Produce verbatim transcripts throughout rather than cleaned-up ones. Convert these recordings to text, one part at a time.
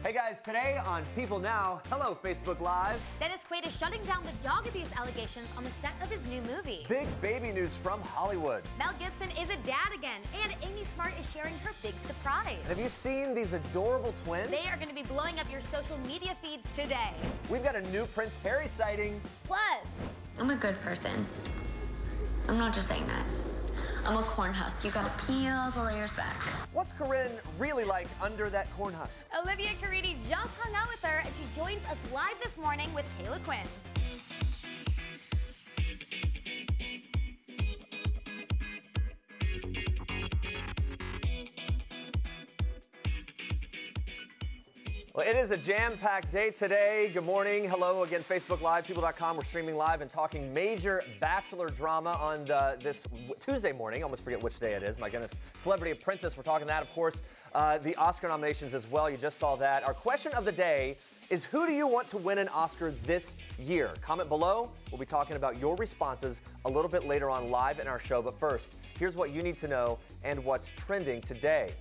Hey guys, today on People Now, hello Facebook Live. Dennis Quaid is shutting down the dog abuse allegations on the set of his new movie. Big baby news from Hollywood. Mel Gibson is a dad again, and Amy Smart is sharing her big surprise. Have you seen these adorable twins? They are going to be blowing up your social media feeds today. We've got a new Prince Harry sighting. Plus, I'm a good person. I'm not just saying that. I'm a corn husk. You gotta peel the layers back. What's Corinne really like under that corn husk? Olivia Caridi just hung out with her, and she joins us live this morning with Kayla Quinn. Well, it is a jam-packed day today. Good morning. Hello again, Facebook Live, people dot com. We're streaming live and talking major Bachelor drama on the, this Tuesday morning. I almost forget which day it is. My goodness. Celebrity Apprentice. We're talking that, of course. Uh, the Oscar nominations as well. You just saw that. Our question of the day is, who do you want to win an Oscar this year? Comment below. We'll be talking about your responses a little bit later on live in our show. But first, here's what you need to know and what's trending today.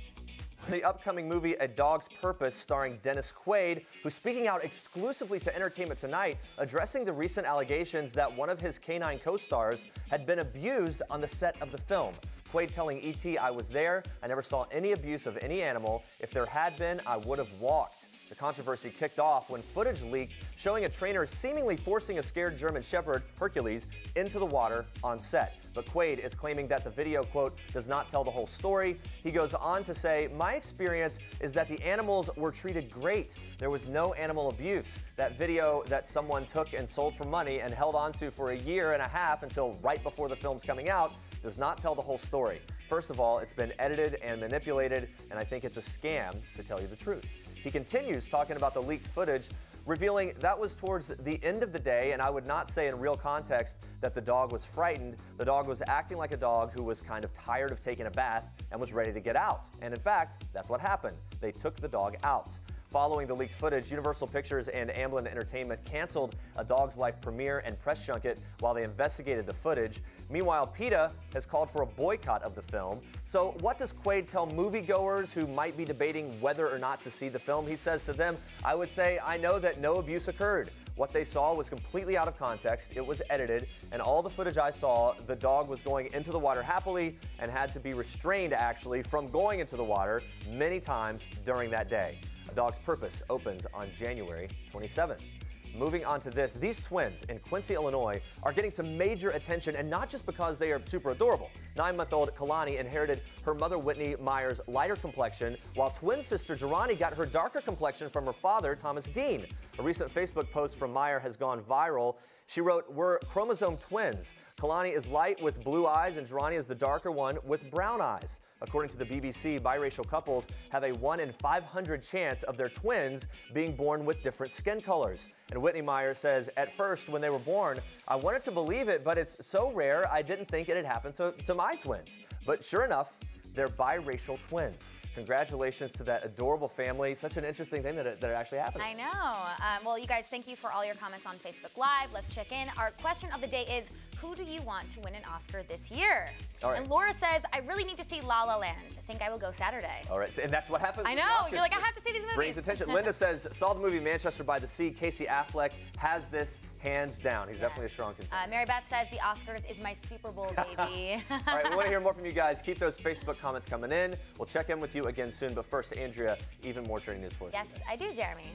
The upcoming movie A Dog's Purpose, starring Dennis Quaid, who's speaking out exclusively to Entertainment Tonight, addressing the recent allegations that one of his canine co-stars had been abused on the set of the film. Quaid telling E T, "I was there. I never saw any abuse of any animal. If there had been, I would have walked." The controversy kicked off when footage leaked showing a trainer seemingly forcing a scared German Shepherd, Hercules, into the water on set. But Quaid is claiming that the video, quote, does not tell the whole story. He goes on to say, "My experience is that the animals were treated great. There was no animal abuse. That video that someone took and sold for money and held onto for a year and a half until right before the film's coming out does not tell the whole story. First of all, it's been edited and manipulated, and I think it's a scam, to tell you the truth." He continues talking about the leaked footage, revealing that was towards the end of the day, and I would not say in real context that the dog was frightened. The dog was acting like a dog who was kind of tired of taking a bath and was ready to get out. And in fact, that's what happened. They took the dog out. Following the leaked footage, Universal Pictures and Amblin Entertainment canceled A Dog's Life premiere and press junket while they investigated the footage. Meanwhile, PETA has called for a boycott of the film. So what does Quaid tell moviegoers who might be debating whether or not to see the film? He says to them, "I would say I know that no abuse occurred. What they saw was completely out of context. It was edited, and all the footage I saw, the dog was going into the water happily and had to be restrained, actually, from going into the water many times during that day." A Dog's Purpose opens on January twenty-seventh. Moving on to this, these twins in Quincy, Illinois are getting some major attention, and not just because they are super adorable. Nine-month-old Kalani inherited her mother Whitney Meyer's lighter complexion, while twin sister Jirani got her darker complexion from her father, Thomas Dean. A recent Facebook post from Meyer has gone viral. She wrote, "We're chromosome twins. Kalani is light with blue eyes, and Jirani is the darker one with brown eyes." According to the B B C, biracial couples have a one in five hundred chance of their twins being born with different skin colors. And Whitney Meyer says, "At first, when they were born, I wanted to believe it, but it's so rare I didn't think it had happened to, to my twins. But sure enough, they're biracial twins." Congratulations to that adorable family. Such an interesting thing that it, that it actually happened. I know. Um, well, you guys, thank you for all your comments on Facebook Live. Let's check in. Our question of the day is, who do you want to win an Oscar this year? All right. And Laura says, "I really need to see La La Land. I think I will go Saturday." All right, so, and that's what happens. I with know. the Oscars. You're like, I have to see these movies. Brings attention. Linda says, "Saw the movie Manchester by the Sea. Casey Affleck has this hands down. He's Yes. definitely a strong contender." Uh, Mary Beth says, "The Oscars is my Super Bowl, baby." All right, we want to hear more from you guys. Keep those Facebook comments coming in. We'll check in with you again soon. But first, Andrea, even more trending news for us. Yes, I do, Jeremy.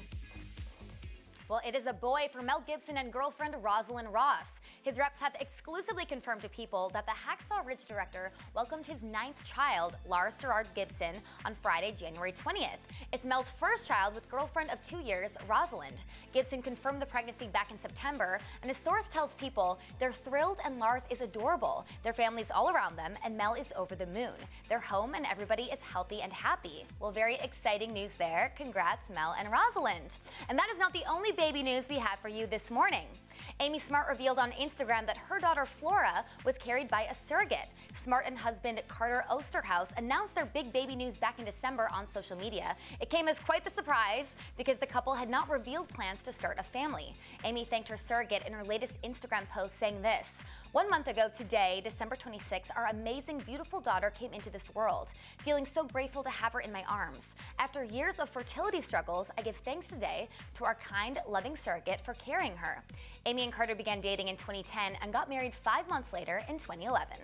Well, it is a boy for Mel Gibson and girlfriend Rosalind Ross. His reps have exclusively confirmed to People that the Hacksaw Ridge director welcomed his ninth child, Lars Gerard Gibson, on Friday, January twentieth. It's Mel's first child with girlfriend of two years, Rosalind. Gibson confirmed the pregnancy back in September, and a source tells People they're thrilled and Lars is adorable. Their family's all around them, and Mel is over the moon. They're home and everybody is healthy and happy. Well, very exciting news there. Congrats, Mel and Rosalind. And that is not the only baby news we have for you this morning. Amy Smart revealed on Instagram that her daughter Flora was carried by a surrogate. Smart and husband Carter Osterhaus announced their big baby news back in December on social media. It came as quite the surprise because the couple had not revealed plans to start a family. Amy thanked her surrogate in her latest Instagram post, saying this: "One month ago today, December twenty-sixth, our amazing, beautiful daughter came into this world. Feeling so grateful to have her in my arms. After years of fertility struggles, I give thanks today to our kind, loving surrogate for carrying her." Amy and Carter began dating in twenty ten and got married five months later in twenty eleven.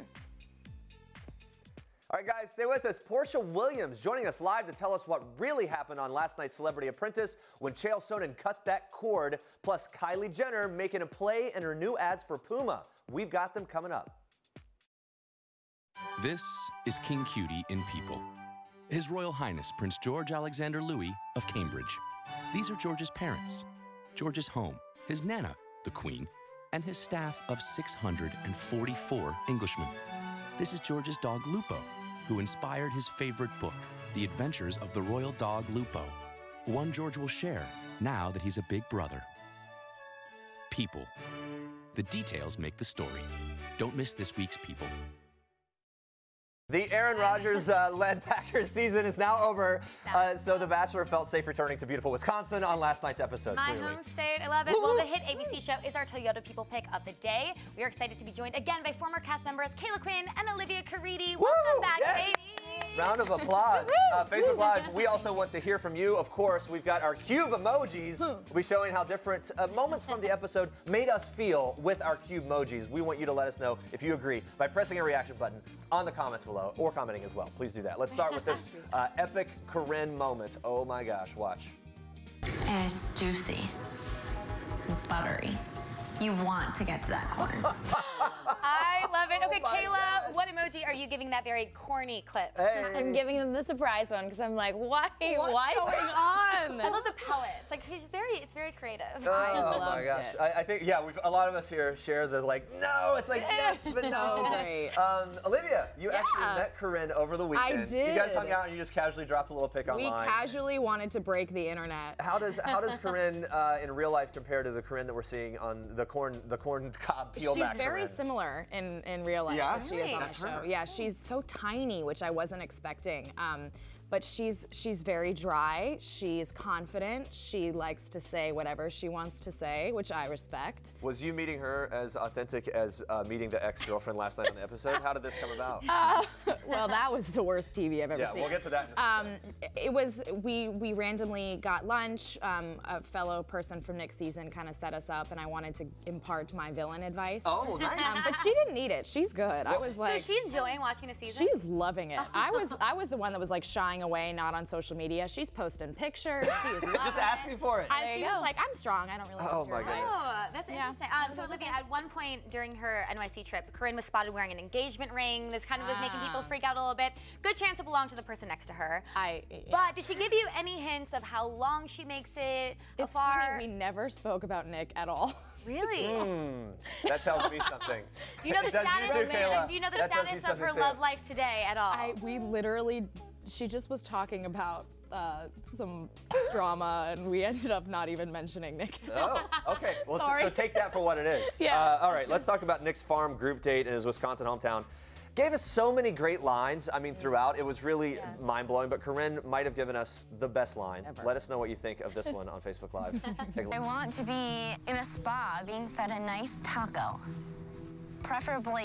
All right, guys, stay with us. Portia Williams joining us live to tell us what really happened on last night's Celebrity Apprentice when Chael Sonnen cut that cord, plus Kylie Jenner making a play in her new ads for Puma. We've got them coming up. This is King Cutie in People. His Royal Highness Prince George Alexander Louis of Cambridge. These are George's parents, George's home, his Nana, the Queen, and his staff of six hundred forty-four Englishmen. This is George's dog Lupo, who inspired his favorite book, The Adventures of the Royal Dog Lupo, one George will share now that he's a big brother. People. The details make the story. Don't miss this week's People. The Aaron Rodgers-led uh, Packers season is now over, uh, so The Bachelor felt safe returning to beautiful Wisconsin on last night's episode. My clearly. home state, I love it. Well, the hit A B C show is our Toyota People Pick of the day. We are excited to be joined again by former cast members Kayla Quinn and Olivia Caridi. Woo! Welcome back, Yes! baby. Round of applause. Uh, Facebook Live, we also want to hear from you. Of course, we've got our cube emojis. We'll be showing how different uh, moments from the episode made us feel with our cube emojis. We want you to let us know if you agree by pressing a reaction button on the comments below or commenting as well. Please do that. Let's start with this uh, epic Corinne moment. Oh my gosh, watch. And it's juicy, buttery. You want to get to that corn. I love it. Okay, Oh my Kayla, gosh. what emoji are you giving that very corny clip? Hey. I'm giving them the surprise one because I'm like, why? What's What's going on? I love the pellets. Like, it's very, it's very creative. Oh I my loved gosh. it. I, I think, yeah, we've, a lot of us here share the like, no, it's like, yes, but no. Great. Um, Olivia, you Yeah. actually met Corinne over the weekend. You guys did. hung out and you just casually dropped a little pic We online. casually wanted to break the internet. How does how does Corinne uh, in real life compare to the Corinne that we're seeing on the corn the corn cob peel She's back very Corinne? similar in, in real life Yeah? than she is on That's the show. her. Yeah, she's so tiny, which I wasn't expecting. Um, but she's she's very dry. She's confident. She likes to say whatever she wants to say, which I respect. Was you meeting her as authentic as uh, meeting the ex-girlfriend last night on the episode? How did this come about? Uh, well, that was the worst T V I've ever yeah, seen. we'll get to that in a Um, it was we we randomly got lunch. Um, a fellow person from Nick's season kind of set us up, and I wanted to impart my villain advice. Oh, nice. Um, but she didn't need it. She's good. I was So like, is she enjoying watching the season? she's loving it. I was I was the one that was like shying away, not on social media. She's posting pictures. She is loving Just ask it. me for it. I, There she you was go. like, I'm strong. I don't really. Oh, want your my advice." goodness. Oh, that's Yeah. interesting. Um, so Olivia, at one point during her N Y C trip, Corinne was spotted wearing an engagement ring. This kind of was making people Ah. freak out a little bit. Good chance it belonged to the person next to her. I. Yeah. But did she give you any hints of how long she makes it? It's afar? funny. We never spoke about Nick at all. Really? Hmm, that tells me something. Do you know the It does you status? too, of, Kayla. do you know the That tells you status of her something, too. love life today at all? I, we literally, she just was talking about uh, some drama, and we ended up not even mentioning Nick. Oh, okay. Well, so, Sorry. so take that for what it is. Yeah. Uh, all right, let's talk about Nick's farm group date in his Wisconsin hometown. Gave us so many great lines, I mean, throughout. It was really mind-blowing, but Corinne might have given us the best line. Ever. Let us know what you think of this one on Facebook Live. Take a I look. want to be in a spa being fed a nice taco, preferably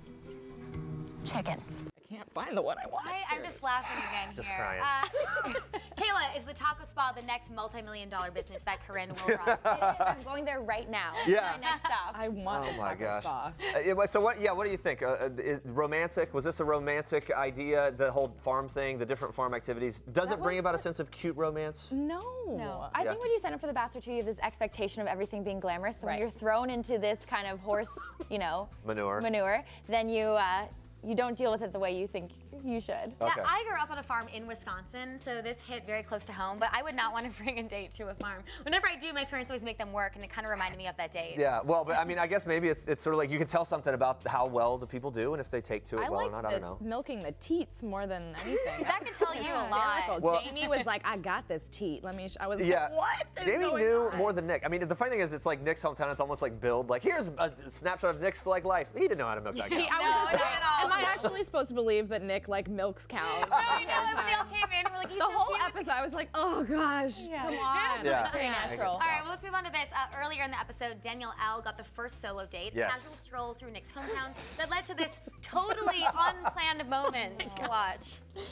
chicken. I can't find the one I want. I, I'm just laughing again Just here. crying. Uh, Kayla, is the taco spa the next multi-million dollar business that Corinne will run? I'm going there right now. Yeah. My next stop. I want Oh a my taco gosh. spa. Uh, it was- so what? Yeah. What do you think? Uh, uh, is- romantic? Was this a romantic idea? The whole farm thing, the different farm activities. Does it bring about a sense of cute romance? No. No. I Yeah. think when you sign up for The Bachelor too, you have this expectation of everything being glamorous. So Right. when you're thrown into this kind of horse, you know, Manure. manure, then you uh, you don't deal with it the way you think You should. Yeah, Okay. I grew up on a farm in Wisconsin, so this hit very close to home, but I would not want to bring a date to a farm. Whenever I do, my parents always make them work, and it kind of reminded me of that date. Yeah, well, but I mean, I guess maybe it's it's sort of like you can tell something about how well the people do and if they take to it I well or liked not, I the don't know. milking the teats more than anything. That could tell you a lot. Hysterical. Well- Jamie was like, I got this teat. Let me, sh I was Yeah. like, what is Jamie going knew on? more than Nick. I mean, the funny thing is, it's like Nick's hometown. It's almost like Bill. Like, here's a snapshot of Nick's like life. He didn't know how to milk that cow. He- I was No, just not like, at all. am I actually supposed to believe that Nick like milks cows? No, I know, when they all came in, we're like, he's The so whole cute. episode, I was like, oh gosh, come on. Yeah. Very natural. All right, well, let's move on to this. Uh, earlier in the episode, Danielle L. got the first solo date, Yes. casual stroll through Nick's hometown that led to this totally unplanned moment. Watch.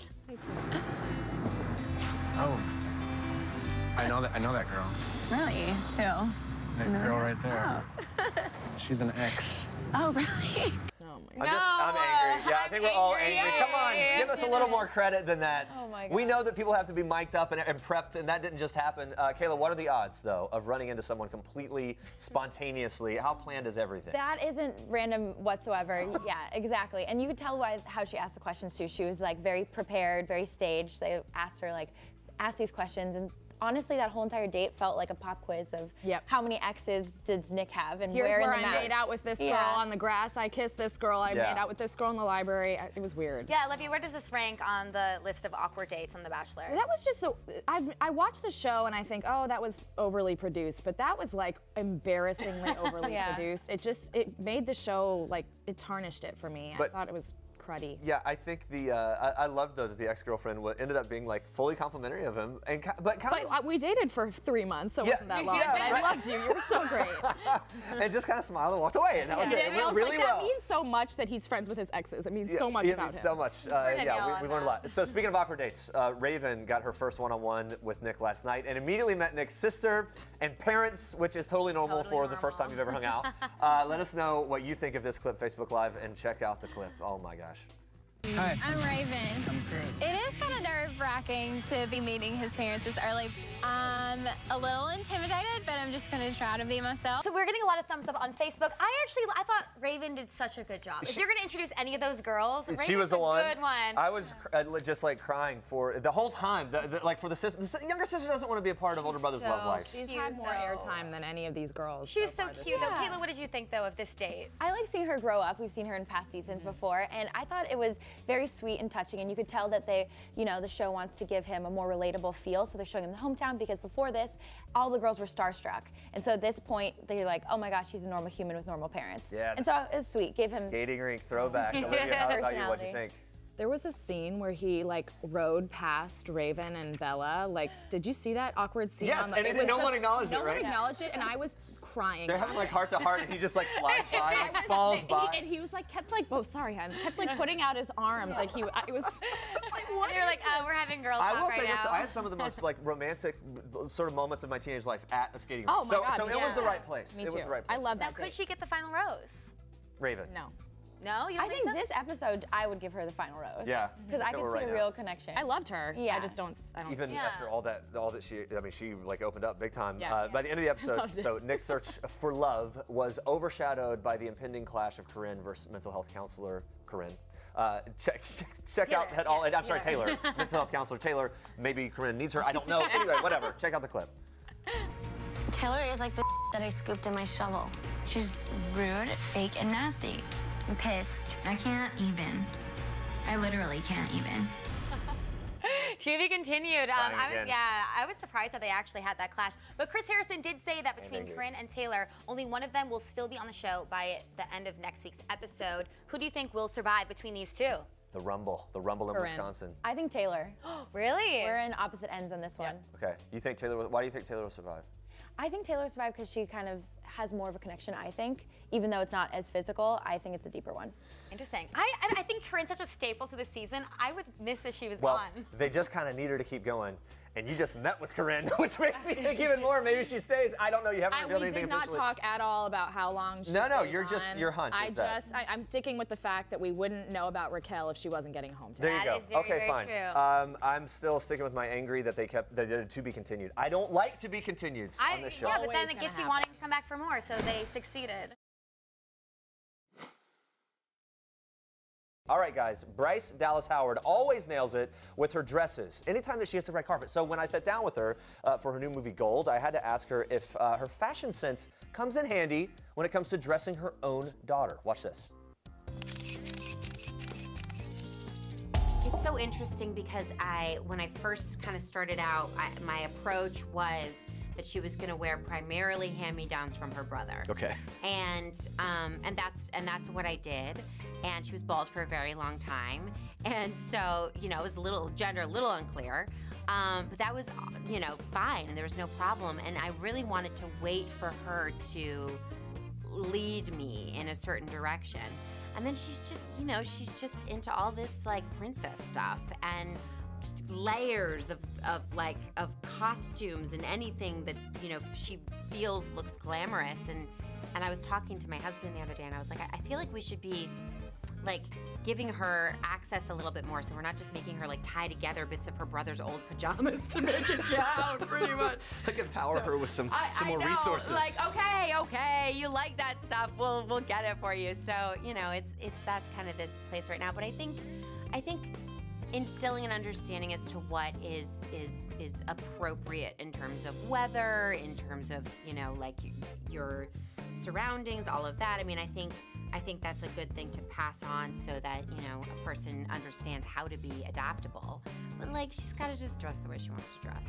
Oh, I know that. I know that girl. Really? Who? That girl right there. She's an ex. Oh, really? Oh my I'm just, I'm angry. Yeah, I think we're all angry. Come on, give us a little more credit than that. Oh my We God. know that people have to be mic'd up and, and prepped, and that didn't just happen. Uh, Kayla, what are the odds, though, of running into someone completely spontaneously? How planned is everything? That isn't random whatsoever. Yeah, exactly. And you could tell why how she asked the questions too. She was like very prepared, very staged. They asked her like, ask these questions, and honestly, that whole entire date felt like a pop quiz of Yep. how many exes does Nick have and Here's where, where in the I map. made out with this girl Yeah. on the grass. I kissed this girl. I Yeah. made out with this girl in the library. I- It was weird. Yeah, Olivia, where does this rank on the list of awkward dates on The Bachelor? That was just so. I I watched the show and I think, oh, that was overly produced, but that was like embarrassingly overly Yeah. produced. It just it made the show like it tarnished it for me. But- I thought it was cruddy. Yeah, I think the uh, I, I loved though that the ex-girlfriend wa- ended up being like fully complimentary of him, and ki- but kind But uh, we dated for three months, so it Yeah, wasn't that long. yeah, but I right. loved you. You were so great. of and just kind of smiled and walked away, and that was it. It Danielle's went really like, well. that means so much that he's friends with his exes. It means Yeah, so much it about means him. so much. Uh, yeah, Danielle we, on we learned a lot. So speaking of awkward dates, uh, Raven got her first one-on-one with Nick last night, and immediately met Nick's sister and parents, which is totally normal Totally for the first time normal. you've ever hung out. uh, let us know what you think of this clip, Facebook Live, and check out the clip. Oh my gosh. Hi. I'm Raven. I'm Chris. It is kind of nerve-wracking to be meeting his parents this early. I'm a little intimidated, but I'm just going to try to be myself. So we're getting a lot of thumbs up on Facebook. I actually, I thought Raven did such a good job. If She- you're going to introduce any of those girls, Raven's She was the a one. good one. I was cr- uh, just like crying for the whole time. The, the, like for the sister, the si- younger sister doesn't want to be a part of older brother's love so life. She's Cute, had more though. airtime than any of these girls. She was so far this cute, though. season. Kayla, what did you think, though, of this date? I like seeing her grow up. We've seen her in past seasons before, and I thought it was very sweet and touching. And you could tell that they, you know, the show wants to give him a more relatable feel. So they're showing him the hometown because before this, all the girls were starstruck. And so at this point, they're like, oh my gosh, he's a normal human with normal parents. Yeah, And so it was sweet. Gave him. Skating rink throwback. Olivia, how about you? What do you Personality. think? There was a scene where he like rode past Raven and Bella. Like, did you see that awkward scene? Yes, on the, and- and was no the- one acknowledged no it, right? one acknowledged it, and I was crying. They're having like heart to heart, and he just like flies by, like falls He- by. and he was like, kept like, oh, sorry, hon, kept like putting out his arms, like he, I- it was like, what? They're like, uh, we're having girl I talk will right say this: now. I had some of the most like romantic sort of moments of my teenage life at a skating rink. Oh my so, God, so it yeah. was the right place. Me it too. was the right I place. love Now, that. could date. she get the final rose? Raven. No. No, you I don't think so? this episode, I would give her the final rose. Yeah. Because I Kill could her see right a now. real connection. I loved her. Yeah. I just don't. I don't. Even Yeah. after all that, all that she, I mean, she like opened up big time. Yeah. Uh, by the end of the episode, loved it. so Nick's search for love was overshadowed by the impending clash of Corinne versus mental health counselor Corinne. Uh, check check, check out Taylor, had all. yeah, I'm sorry, Taylor. Taylor. Mental health counselor Taylor. Maybe Corinne needs her. I don't know. Anyway, whatever. Check out the clip. Taylor is like the that I scooped in my shovel. She's rude, fake, and nasty. I'm pissed. I can't even. I literally can't even. To be continued. Um, Trying I was, again. yeah, I was surprised that they actually had that clash. But Chris Harrison did say that between angry. Corinne and Taylor, only one of them will still be on the show by the end of next week's episode. Who do you think will survive between these two? The rumble. The rumble in Corinne. Wisconsin. I think Taylor. Really? We're in opposite ends on this one. Okay. You think Taylor? will- Why do you think Taylor will survive? I think Taylor survived because she kind of has more of a connection, I think. Even though it's not as physical, I think it's a deeper one. Interesting. I, I I think Corinne's such a staple to the season. I would miss if she was Well, gone. they just kind of need her to keep going. And you just met with Corinne, which makes me think even more. Maybe she stays. I don't know. You haven't I, revealed we anything did not officially. talk at all about how long she No, no, stays you're just- on. your hunch I is that. just, I, I'm sticking with the fact that we wouldn't know about Raquel if she wasn't getting home There today. you That go. is very, okay, very fine. true. Um, I'm still sticking with my angry that they kept they did to be continued. I don't like to be continued I, on this show. yeah, but then Always it gonna gets you happen. wanting to come back for more, so they succeeded. All right, guys, Bryce Dallas Howard always nails it with her dresses anytime that she hits the red carpet. So when I sat down with her uh, for her new movie Gold, I had to ask her if uh, her fashion sense comes in handy when it comes to dressing her own daughter. Watch this. It's so interesting because I, when I first kind of started out, I, my approach was that she was going to wear primarily hand-me-downs from her brother. Okay. And um, and that's and that's what I did. And she was bald for a very long time. And so, you know, it was a little gender, a little unclear. Um, but that was, you know, fine. And there was no problem. And I really wanted to wait for her to lead me in a certain direction. And then she's just, you know, she's just into all this like princess stuff and layers of, of like of costumes and anything that, you know, she feels looks glamorous. And and I was talking to my husband the other day and I was like, I, I feel like we should be like giving her access a little bit more, so we're not just making her like tie together bits of her brother's old pajamas to make a gown, pretty much. Like empower So, her with some I, some I more know, resources. Like, okay, okay, you like that stuff, we'll we'll get it for you. So, you know, it's it's that's kind of the place right now. But I think I think instilling an understanding as to what is is is appropriate in terms of weather, in terms of, you know, like your surroundings, all of that. I mean, I think I think that's a good thing to pass on so that, you know, a person understands how to be adaptable. But like, she's got to just dress the way she wants to dress.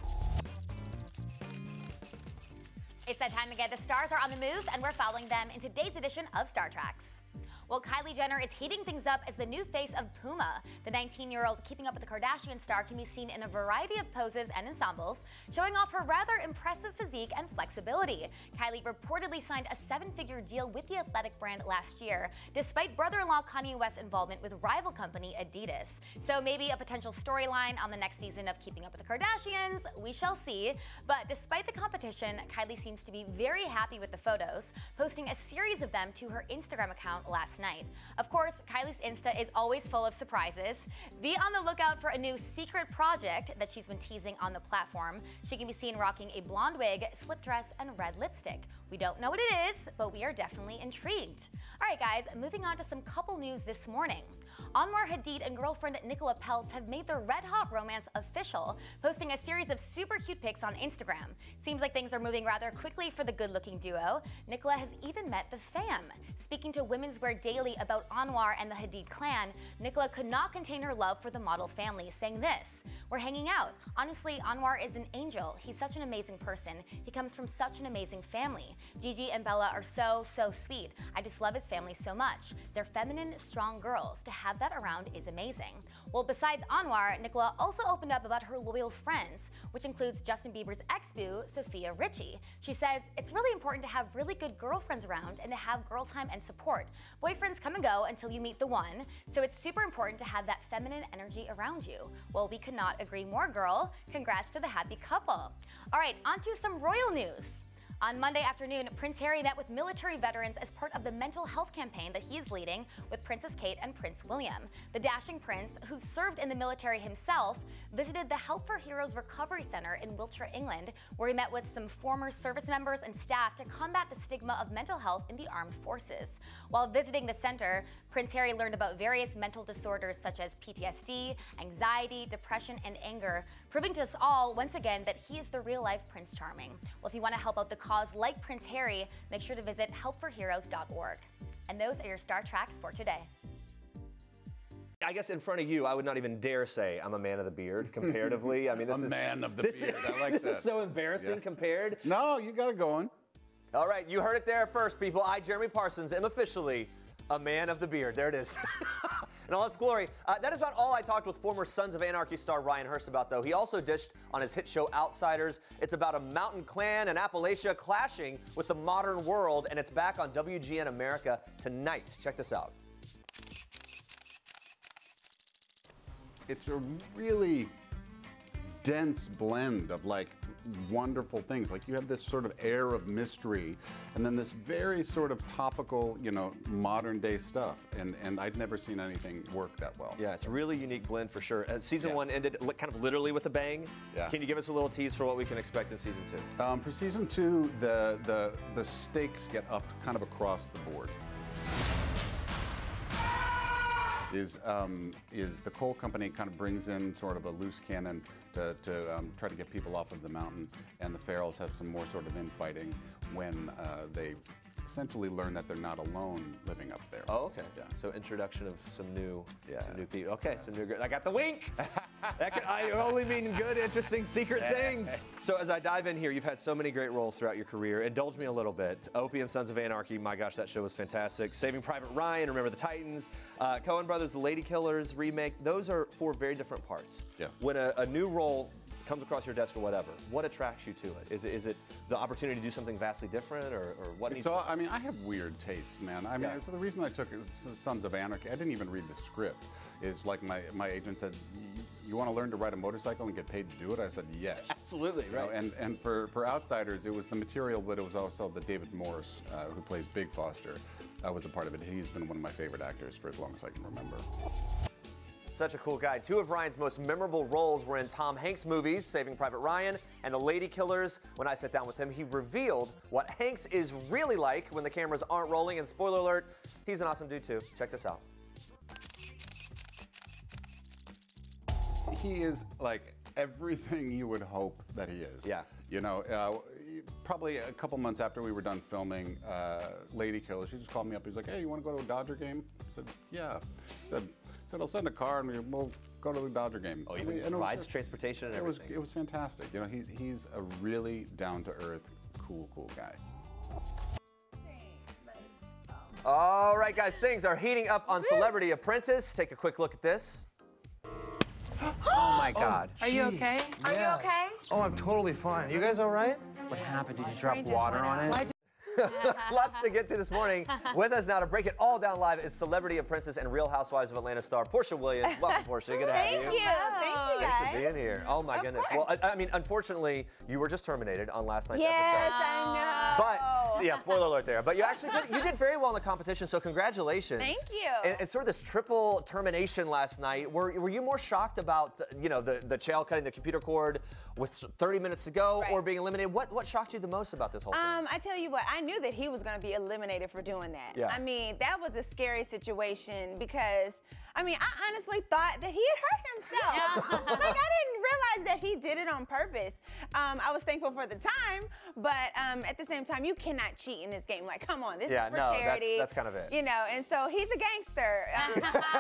It's that time again. The stars are on the move, and we're following them in today's edition of Star Tracks. Well, Kylie Jenner is heating things up as the new face of Puma. The nineteen-year-old Keeping Up with the Kardashians star can be seen in a variety of poses and ensembles, showing off her rather impressive physique and flexibility. Kylie reportedly signed a seven-figure deal with the athletic brand last year, despite brother-in-law Kanye West's involvement with rival company Adidas. So maybe a potential storyline on the next season of Keeping Up with the Kardashians, we shall see. But despite the competition, Kylie seems to be very happy with the photos, posting a series of them to her Instagram account last night. Of course, Kylie's Insta is always full of surprises. Be on the lookout for a new secret project that she's been teasing on the platform. She can be seen rocking a blonde wig, slip dress, and red lipstick. We don't know what it is, but we are definitely intrigued. All right, guys, moving on to some couple news this morning. Anwar Hadid and girlfriend Nicola Peltz have made their red-hot romance official, posting a series of super cute pics on Instagram. Seems like things are moving rather quickly for the good-looking duo. Nicola has even met the fam. Speaking to Women's Wear Daily about Anwar and the Hadid clan, Nicola could not contain her love for the model family, saying this: "We're hanging out. Honestly, Anwar is an angel. He's such an amazing person. He comes from such an amazing family. Gigi and Bella are so, so sweet. I just love his family so much. They're feminine, strong girls. To have that around is amazing." Well, besides Anwar, Nicola also opened up about her loyal friends, which includes Justin Bieber's ex-boo, Sophia Richie. She says, "It's really important to have really good girlfriends around and to have girl time and support. Boyfriends come and go until you meet the one, so it's super important to have that feminine energy around you." Well, we could not agree more, girl. Congrats to the happy couple. All right, on to some royal news. On Monday afternoon, Prince Harry met with military veterans as part of the mental health campaign that he is leading with Princess Kate and Prince William. The dashing prince, who served in the military himself, visited the Help for Heroes Recovery Center in Wiltshire, England, where he met with some former service members and staff to combat the stigma of mental health in the armed forces. While visiting the center, Prince Harry learned about various mental disorders such as P T S D, anxiety, depression, and anger, proving to us all, once again, that he is the real-life Prince Charming. Well, if you want to help out the cause like Prince Harry, make sure to visit help for heroes dot org. And those are your Star Tracks for today. I guess in front of you, I would not even dare say I'm a man of the beard, comparatively. I mean, this a is... man of the this beard, is, I like this that. This is so embarrassing Yeah. compared. No, you got it going. All right, you heard it there first, people. I, Jeremy Parsons, am officially a man of the beard. There it is. In all its glory. Uh, that is not all I talked with former Sons of Anarchy star Ryan Hurst about, though. He also dished on his hit show Outsiders. It's about a mountain clan in Appalachia clashing with the modern world, and it's back on W G N America tonight. Check this out. It's a really dense blend of like wonderful things. Like you have this sort of air of mystery and then this very sort of topical, you know, modern day stuff. And and I'd never seen anything work that well. Yeah, it's a really unique blend for sure. Uh, season Yeah. one ended li- kind of literally with a bang. Yeah. Can you give us a little tease for what we can expect in season two? Um, for season two, the, the, the stakes get upped kind of across the board. is um, is the coal company kind of brings in sort of a loose cannon to, to um, try to get people off of the mountain, and the Farrells have some more sort of infighting when uh, they essentially learn that they're not alone living up there. Oh, okay. Yeah. So introduction of some new, Yeah. some new people. Okay, some new. I got the wink. That could, I only mean good, interesting, secret things. So as I dive in here, you've had so many great roles throughout your career. Indulge me a little bit. Opie and Sons of Anarchy. My gosh, that show was fantastic. Saving Private Ryan. Remember the Titans. Uh, Coen Brothers, The Lady Killers remake. Those are four very different parts. Yeah. When a, a new role comes across your desk or whatever, what attracts you to it? Is it, is it the opportunity to do something vastly different, or, or what It's needs all, to... I mean, I have weird tastes, man. I mean, Yeah. so the reason I took Sons of Anarchy, I didn't even read the script, is like my, my agent said, you want to learn to ride a motorcycle and get paid to do it? I said, yes. Absolutely, You know, right. and and for, for outsiders, it was the material, but it was also the David Morse, uh, who plays Big Foster, uh, was a part of it. He's been one of my favorite actors for as long as I can remember. Such a cool guy. Two of Ryan's most memorable roles were in Tom Hanks movies, Saving Private Ryan and The Lady Killers. When I sat down with him, he revealed what Hanks is really like when the cameras aren't rolling. And spoiler alert, he's an awesome dude too. Check this out. He is like everything you would hope that he is. Yeah. You know, uh, probably a couple months after we were done filming uh, Lady Killers, she just called me up. He's like, hey, you want to go to a Dodger game? I said, yeah. I said, I said, I'll send a car and we- we'll go to the Dodger game. Oh, And even we- and it provides was- transportation and it was, everything. it was fantastic. You know, he's, he's a really down-to-earth, cool, cool guy. All right, guys, things are heating up on Celebrity Apprentice. Take a quick look at this. Oh my God. Are you okay? Are you okay? Oh, I'm totally fine. You guys all right? What happened? Did you drop water on it? Lots to get to this morning. With us now to break it all down live is Celebrity Apprentice and Real Housewives of Atlanta star Portia Williams. Welcome, Portia. Good to have you. Thank you. Thank you, guys. Thanks for being here. Oh my Of goodness. course. Well, I, I mean, unfortunately, you were just terminated on last night's Yes, episode. I know. But yeah, spoiler alert there. But you actually did, you did very well in the competition, so congratulations. Thank you. And, and sort of this triple termination last night. Were were you more shocked about you know the the chair cutting the computer cord with thirty minutes to go, Right. or being eliminated? What what shocked you the most about this whole thing? Um, I tell you what, I knew that he was going to be eliminated for doing that. Yeah. I mean, that was a scary situation because, I mean, I honestly thought that he had hurt himself. Like, I didn't realize that he did it on purpose. Um, I was thankful for the time, but um, at the same time, you cannot cheat in this game. Like, come on, this Yeah, is for no, that's- charity. that's kind of it. You know, and so he's a gangster. Um,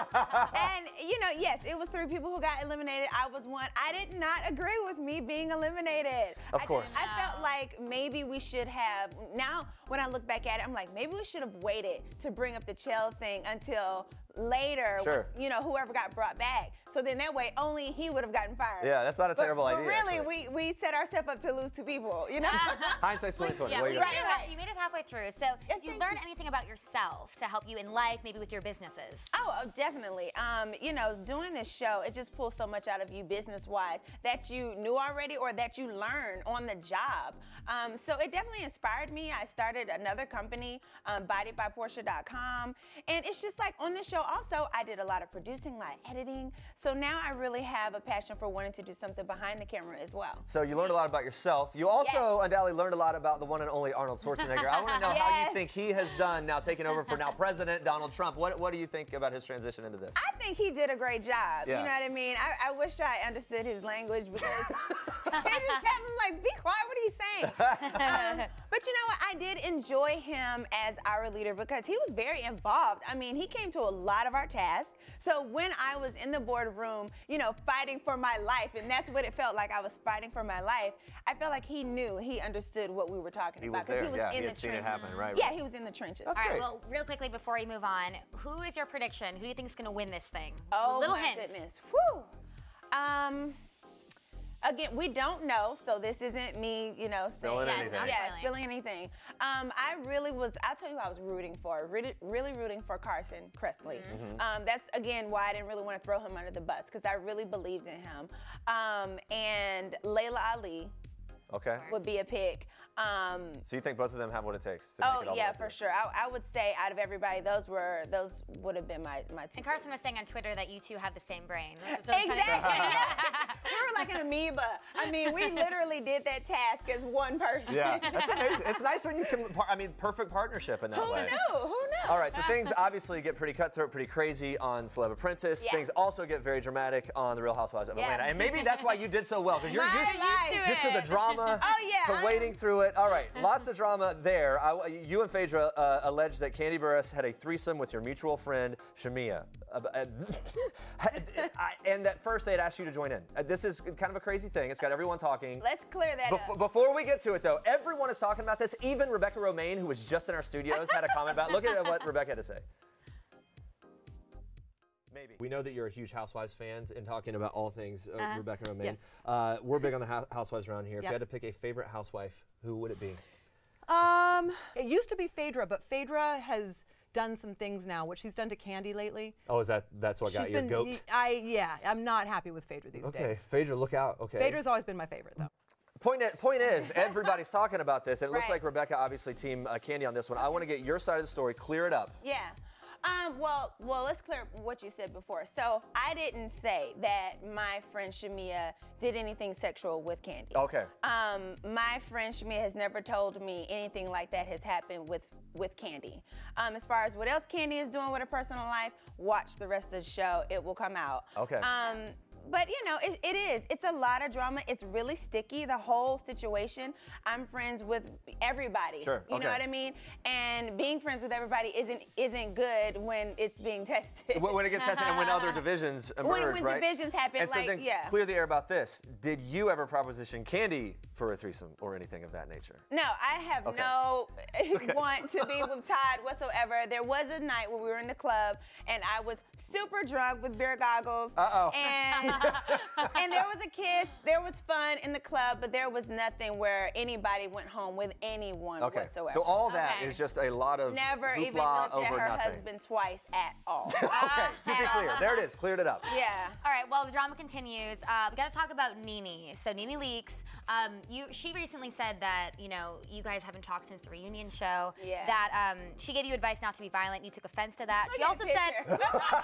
and, you know, yes, it was three people who got eliminated. I was one. I did not agree with me being eliminated. Of I course. I felt like maybe we should have, now when I look back at it, I'm like, maybe we should have waited to bring up the Chell thing until later, Sure. once, you know, whoever got brought back. So then that way, only he would have gotten fired. Yeah, that's not a But- terrible but idea, really, actually. we, we set ourselves up to lose two people, you know? Hindsight's twenty twenty. Yeah, What well, are you, you made gonna it, you made it halfway through. So, did you learn anything about yourself to help you in life, maybe with your businesses? Oh, oh, definitely. Um, you know, doing this show, it just pulls so much out of you business-wise that you knew already or that you learned on the job. Um, so it definitely inspired me. I started another company, um, bodied by portia dot com. And it's just like on this show also, I did a lot of producing, a lot of editing. So now I really have a passion for wanting to do something behind the camera as well. So you learned a lot about yourself. You also undoubtedly learned a lot about the one and only Arnold Schwarzenegger. I want to know how you Yes. think he has done now taking over for now President Donald Trump. What, what do you think about his transition into this? I think he did a great job. Yeah. You know what I mean? I, I wish I understood his language because he just kept him like, be quiet, what are you saying? um, but you know what? I did enjoy him as our leader because he was very involved. I mean, he came to a lot of our tasks. So when I was in the boardroom, you know, fighting for my life, and that's what it felt like, I was fighting for my life, I felt like he knew, he understood what we were talking He about. was there, he was yeah, in he the had seen it trenches. happen, right, Yeah, right. he was in the trenches. All right, well, real quickly before we move on, who is your prediction? Who do you think is going to win this thing? Oh, Little my hint. goodness. Whew. Um, again, we don't know, so this isn't me, you know, saying, Spilling yeah, anything. yeah, Spilling. spilling anything. Um, I really was, I'll tell you who I was rooting for, really, really rooting for Carson Kressley. Mm-hmm. Um, that's, again, why I didn't really want to throw him under the bus, because I really believed in him. Um, and Layla Ali Okay. would be a pick. Um, So you think both of them have what it takes to oh, make it all yeah, the way for sure. I, I would say out of everybody, those were, those would have been my, my two. And Carson was saying on Twitter that you two have the same brain. So it's Exactly. kind of- Yeah. We were like an amoeba. I mean, we literally did that task as one person. Yeah, that's amazing. It's nice when you can, par- I mean, perfect partnership in that Who way. knew? Who All right, so things obviously get pretty cutthroat, pretty crazy on Celeb Apprentice. Yeah. Things also get very dramatic on The Real Housewives of Yeah. Atlanta. And maybe that's why you did so well, because you're My used, life. used to the drama, Oh, yeah, to waiting through it. All right, lots of drama there. I, you and Phaedra uh, alleged that Kandi Burruss had a threesome with your mutual friend, Shamia. Uh, uh, and at first they had asked you to join in. Uh, this is kind of a crazy thing. It's got everyone talking. Let's clear that Bef- up. Before we get to it, though, everyone is talking about this. Even Rebecca Romaine, who was just in our studios, had a comment about it. Look at what Rebecca had to say. Maybe. We know that you're a huge Housewives fan and talking about all things uh, Uh-huh. Rebecca Romaine. Yes. Uh, we're big on the hou- Housewives around here. If Yep. you had to pick a favorite housewife, who would it be? Um, it used to be Phaedra, but Phaedra has done some things now. What she's done to Kandi lately. Oh, is that that's what got she's your been, goat? I yeah, I'm not happy with Phaedra these Okay, days. Phaedra, look out. Okay. Phaedra's always been my favorite though. Point, point is, everybody's talking about this, and it looks Right. like Rebecca obviously team uh, Kandi on this one. I want to get your side of the story, clear it up. Yeah. Um, well, well, let's clear up what you said before. So I didn't say that my friend Shamia did anything sexual with Kandi. Okay. Um, my friend Shamia has never told me anything like that has happened with with Kandi. Um, as far as what else Kandi is doing with her personal life, watch the rest of the show. It will come out. Okay. Um, but you know, it, it is. It's a lot of drama. It's really sticky, the whole situation. I'm friends with everybody. Sure, You know okay. what I mean? And being friends with everybody isn't isn't good when it's being tested. When, when it gets tested and when other divisions emerge, When- when right? divisions happen, and so like, then yeah. clear the air about this. Did you ever proposition Kandi for a threesome or anything of that nature? No, I have Okay. no want to be with Todd whatsoever. There was a night when we were in the club and I was super drunk with beer goggles. Uh-oh. And, and there was a kiss. There was fun in the club, but there was nothing where anybody went home with anyone Okay. whatsoever. So all that is Okay. just a lot of Never even hoopla looked at over her nothing. husband twice at all. Okay, to be clear, there it is. Cleared it up. Yeah. All right, well, the drama continues. Uh, we got to talk about Nene. So Nene Leakes, um, you, she recently said that, you know, you guys haven't talked since the reunion show. Yeah. That um, she gave you advice not to be violent. You took offense to that. Look she at also the said.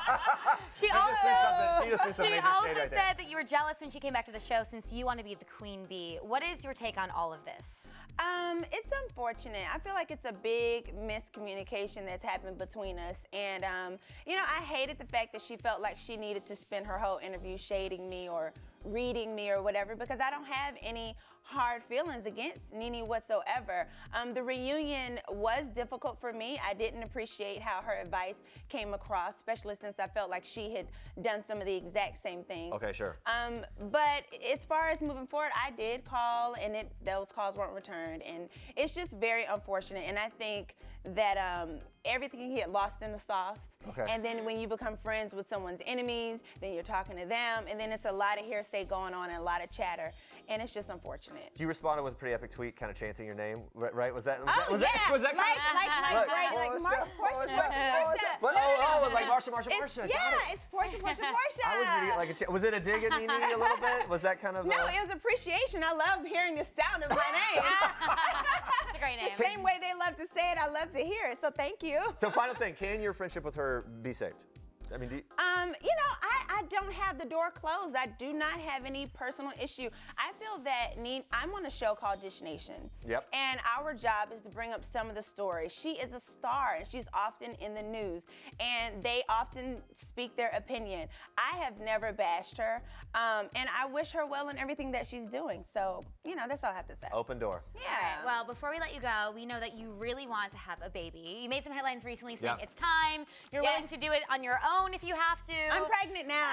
she She also. just threw something- she just threw some she major also shade right there. said that you were jealous when she came back to the show since you want to be the queen bee. What is your take on all of this? Um, it's unfortunate. I feel like it's a big miscommunication that's happened between us. And, um, you know, I hated the fact that she felt like she needed to spend her whole interview shading me or reading me or whatever, because I don't have any hard feelings against Nene whatsoever. Um, the reunion was difficult for me. I didn't appreciate how her advice came across, especially since I felt like she had done some of the exact same things. Okay, sure. Um, but as far as moving forward, I did call, and it, those calls weren't returned, and it's just very unfortunate. And I think that um, everything can get lost in the sauce. Okay. And then when you become friends with someone's enemies, then you're talking to them, and then it's a lot of hearsay going on and a lot of chatter, and it's just unfortunate. You responded with a pretty epic tweet, kind of chanting your name, right? right? Was that? Was Oh, that, was yeah. that? Was that like, kind like, like, Look, like, like, Portia, Mar- Portia, Portia, Portia, Portia. Portia. What? No, Oh, no, oh, no. like Marsha, Marsha, It's- Marsha. Yeah, Got it. it's Portia, Portia, Portia. I was reading it like a. Ch- was it a dig at Nene a little bit? Was that kind of? No, uh, it was appreciation. I love hearing the sound of my name. It's a great name. The same way they love to say it, I love to hear it. So thank you. So final thing, can your friendship with her be saved? I mean, do you, Um, you know, I, I don't have the door closed. I do not have any personal issue. I feel that Nene, I'm on a show called Dish Nation. Yep. And our job is to bring up some of the stories. She is a star, and she's often in the news, and they often speak their opinion. I have never bashed her, um, and I wish her well in everything that she's doing. So, you know, that's all I have to say. open door. Yeah. All right, well, before we let you go, we know that you really want to have a baby. You made some headlines recently saying Yeah. it's time. You're Yes. willing to do it on your own if you have to. I'm pregnant now.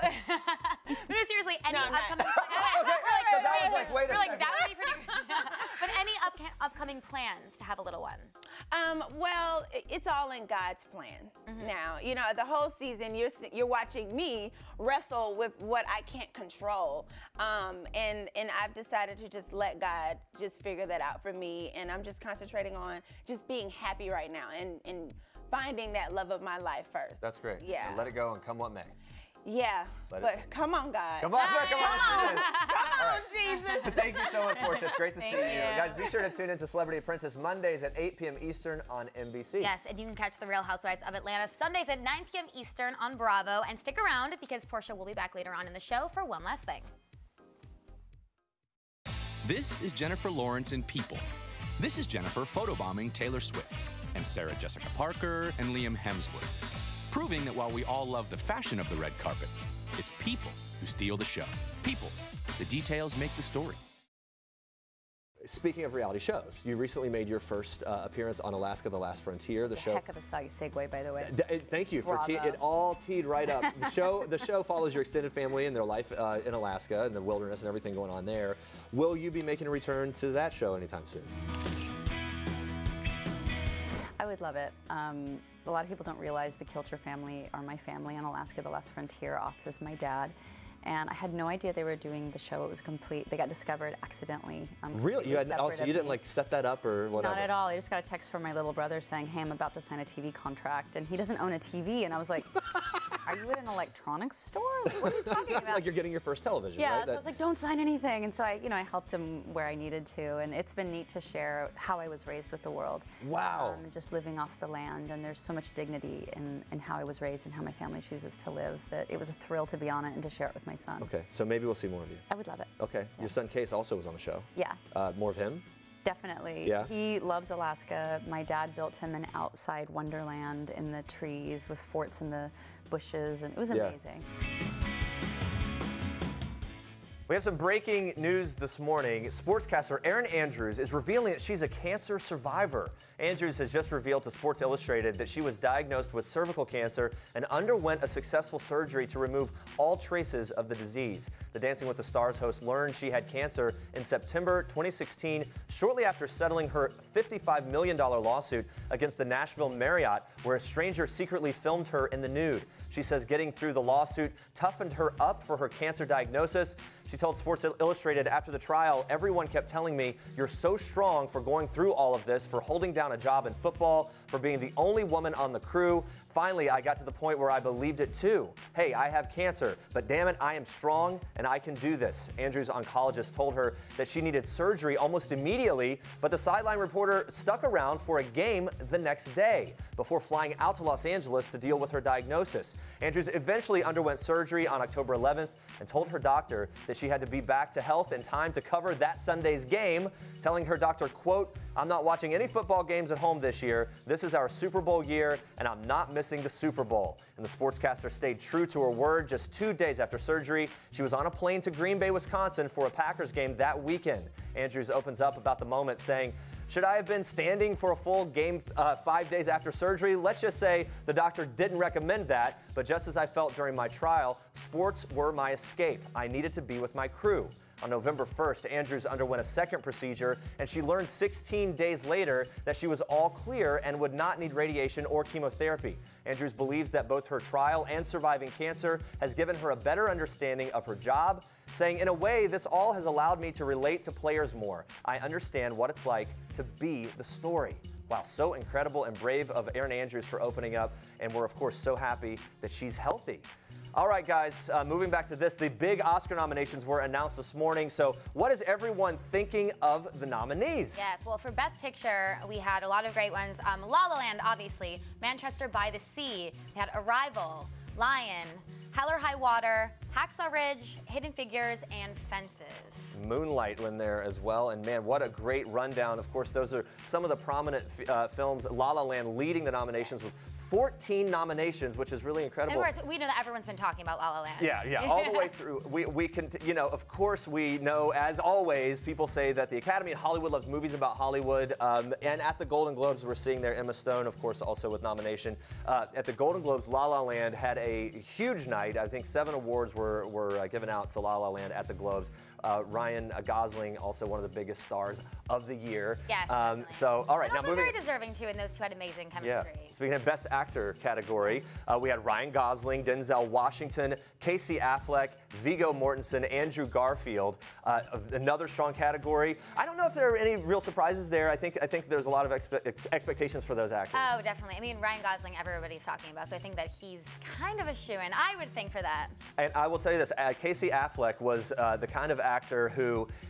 No, seriously, any No, I'm not. upcoming Okay, because I was like, wait a we're like, second. that would be pretty But any up upcoming plans to have a little one? Um, well, i- it's all in God's plan. Now, you know, the whole season you're s- you're watching me wrestle with what I can't control, um, and and I've decided to just let God just figure that out for me, and I'm just concentrating on just being happy right now and and finding that love of my life first. That's great. Yeah. And let it go and come what may. Yeah, Let it- but come on, God. Come on, come on, Come let's do on, this. come All on, right. Jesus. Thank you so much, Portia. It's great to see Thank you. you. Guys, be sure to tune in to Celebrity Apprentice Mondays at eight p m Eastern on N B C. Yes, and you can catch The Real Housewives of Atlanta Sundays at nine p m Eastern on Bravo. And stick around because Portia will be back later on in the show for one last thing. This is Jennifer Lawrence in People. This is Jennifer photobombing Taylor Swift, and Sarah Jessica Parker and Liam Hemsworth, proving that while we all love the fashion of the red carpet, it's people who steal the show. People. The details make the story. Speaking of reality shows, you recently made your first uh, appearance on Alaska: The Last Frontier. The It's a show. heck of a seg- segue, by the way. D- it- Thank you for te- Bravo. it all teed right up. The show the show follows your extended family and their life uh, in Alaska and the wilderness and everything going on there. Will you be making a return to that show anytime soon? I would love it. Um, a lot of people don't realize the Kilcher family are my family on Alaska: The Last Frontier. Otz is my dad. And I had no idea they were doing the show. It was complete. They got discovered accidentally. Um, Really? You had separate also of you didn't me. like set that up or whatever? Not at all. I just got a text from my little brother saying, hey, I'm about to sign a T V contract. And he doesn't own a T V. And I was like, are you at an electronics store? What are you talking about? Like you're getting your first television, Yeah, right? so That- I was like, don't sign anything. And so I, you know, I helped him where I needed to. And it's been neat to share how I was raised with the world. Wow. Um, just living off the land. And there's so much dignity in, in how I was raised and how my family chooses to live that it was a thrill to be on it and to share it with my son. Okay, so maybe we'll see more of you. I would love it. Okay, your son Case also was on the show. Yeah. Uh, more of him? Definitely. Yeah. He loves Alaska. My dad built him an outside wonderland in the trees with forts in the bushes, and it was Yeah. amazing. We have some breaking news this morning. Sportscaster Erin Andrews is revealing that she's a cancer survivor. Andrews has just revealed to Sports Illustrated that she was diagnosed with cervical cancer and underwent a successful surgery to remove all traces of the disease. The Dancing with the Stars host learned she had cancer in September twenty sixteen, shortly after settling her fifty-five million dollars lawsuit against the Nashville Marriott, where a stranger secretly filmed her in the nude. She says getting through the lawsuit toughened her up for her cancer diagnosis. She told Sports Illustrated after the trial, everyone kept telling me, you're so strong for going through all of this, for holding down a job in football, for being the only woman on the crew. Finally, I got to the point where I believed it too. Hey, I have cancer, but damn it, I am strong and I can do this. Andrews' oncologist told her that she needed surgery almost immediately, but the sideline reporter stuck around for a game the next day before flying out to Los Angeles to deal with her diagnosis. Andrews eventually underwent surgery on October eleventh and told her doctor that she had to be back to health in time to cover that Sunday's game, telling her doctor, quote, I'm not watching any football games at home this year. This is our Super Bowl year, and I'm not missing the Super Bowl. And the sportscaster stayed true to her word. Just two days after surgery, she was on a plane to Green Bay, Wisconsin for a Packers game that weekend. Andrews opens up about the moment, saying, should I have been standing for a full game uh, five days after surgery? Let's just say the doctor didn't recommend that, but just as I felt during my trial, sports were my escape. I needed to be with my crew. On November first, Andrews underwent a second procedure, and she learned sixteen days later that she was all clear and would not need radiation or chemotherapy. Andrews believes that both her trial and surviving cancer has given her a better understanding of her job, saying, in a way, this all has allowed me to relate to players more. I understand what it's like to be the story. Wow, so incredible and brave of Erin Andrews for opening up, and we're, of course, so happy that she's healthy. All right, guys, uh, moving back to this, the big Oscar nominations were announced this morning. So what is everyone thinking of the nominees? Yes, well, for Best Picture, we had a lot of great ones. Um, La La Land, obviously. Manchester by the Sea. We had Arrival, Lion, Hell or High Water, Hacksaw Ridge, Hidden Figures, and Fences. Moonlight went there as well, and man, what a great rundown. Of course, those are some of the prominent uh, films. La La Land leading the nominations with fourteen nominations, which is really incredible. And of course, we know that everyone's been talking about La La Land. Yeah, yeah, all the way through. We, we can, you know, of course we know, as always, people say that the Academy and Hollywood loves movies about Hollywood. Um, and at the Golden Globes, we're seeing there Emma Stone, of course, also with nomination. Uh, at the Golden Globes, La La Land had a huge night. I think seven awards were, were uh, given out to La La Land at the Globes. Uh, Ryan Gosling, also one of the biggest stars of the year. Yes, um, so, all right, and now also moving. very deserving too, and those two had amazing Yeah. chemistry. Speaking of Best Actor category, uh, we had Ryan Gosling, Denzel Washington, Casey Affleck, Viggo Mortensen, Andrew Garfield. Uh, another strong category. I don't know if there are any real surprises there. I think I think there's a lot of expe ex expectations for those actors. Oh, definitely. I mean, Ryan Gosling, everybody's talking about, so I think that he's kind of a shoo-in. I would think for that. And I will tell you this, uh, Casey Affleck was uh, the kind of actor who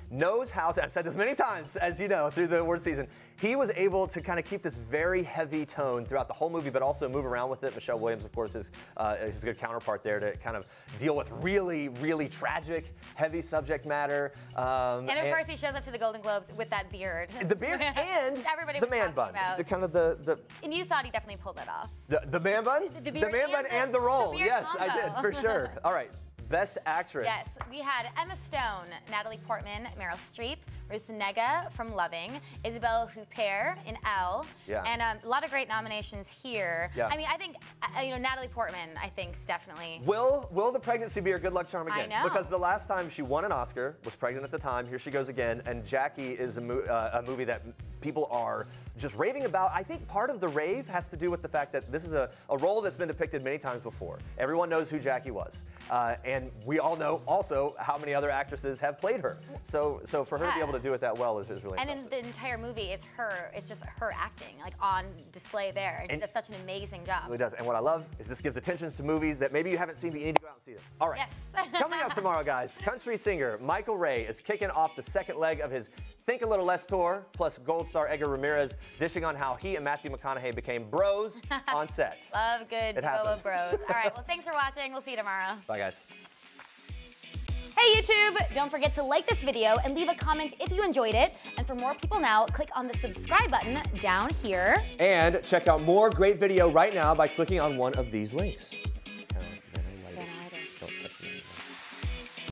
knows how to, I've said this many times, as you know, through the award season, he was able to kind of keep this very heavy tone throughout the whole movie, but also move around with it. Michelle Williams, of course, is, uh, is a good counterpart there to kind of deal with really, really tragic, heavy subject matter. Um, and of and course, he shows up to the Golden Globes with that beard. The beard and Everybody the was man bun. About. The kind of the, the And you thought he definitely pulled that off. The, the man bun? The, the, the man bun and, and the, the roll. the Yes, combo. I did, for sure. All right. Best Actress. Yes, we had Emma Stone, Natalie Portman, Meryl Streep, Ruth Negga from Loving, Isabelle Huppert in Elle, yeah. and um, a lot of great nominations here. Yeah. I mean, I think uh, you know Natalie Portman. I think is definitely. Will Will the pregnancy be her good luck charm again? I know. Because the last time she won an Oscar, was pregnant at the time. Here she goes again, and Jackie is a, mo uh, a movie that people are just raving about. I think part of the rave has to do with the fact that this is a, a role that's been depicted many times before. Everyone knows who Jackie was, uh, and we all know also how many other actresses have played her. So, so for her yeah. to be able to do it that well is, is really and impressive. in the entire movie is her. It's just her acting, like on display there, and, And she does such an amazing job. It really does. And what I love is this gives attention to movies that maybe you haven't seen, but you need to go out and see them. All right. Yes. Coming up tomorrow, guys, country singer Michael Ray is kicking off the second leg of his Think a Little Less tour, plus Gold Star Edgar Ramirez dishing on how he and Matthew McConaughey became bros on set. Love good It duo happened. of bros. All right, well, thanks for watching. We'll see you tomorrow. Bye, guys. Hey YouTube! Don't forget to like this video and leave a comment if you enjoyed it. And for more people now, click on the subscribe button down here. And check out more great video right now by clicking on one of these links.